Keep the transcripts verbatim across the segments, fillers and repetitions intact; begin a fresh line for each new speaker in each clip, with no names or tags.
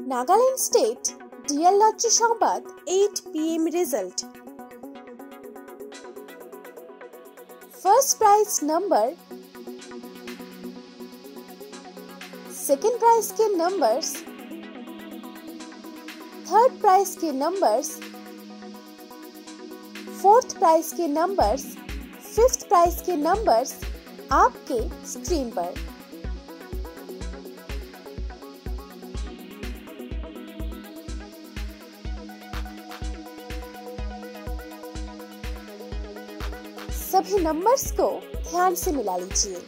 Nagaland state DL lottery সংবাদ eight p m result. First prize number, second prize के numbers, third prize के numbers, fourth prize के numbers, fifth prize के numbers आपके screen पर। सभी नंबर्स को ध्यान से मिला लीजिए।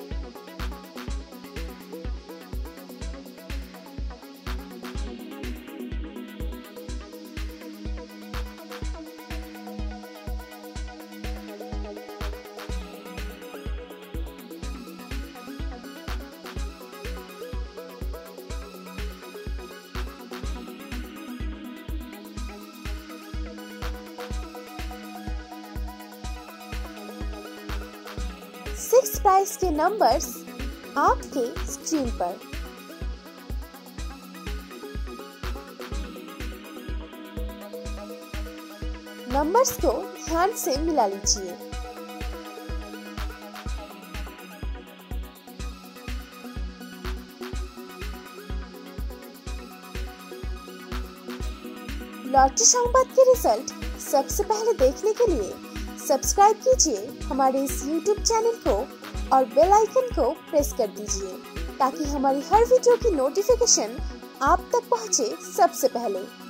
सिक्स प्राइज के नंबर्स आपके स्क्रीन पर। नंबर्स को ध्यान से मिला लीजिए। लॉटरी संवाद के रिजल्ट सबसे पहले देखने के लिए सब्सक्राइब कीजिए हमारे इस यूट्यूब चैनल को और बेल आइकन को प्रेस कर दीजिए ताकि हमारी हर वीडियो की नोटिफिकेशन आप तक पहुंचे सबसे पहले।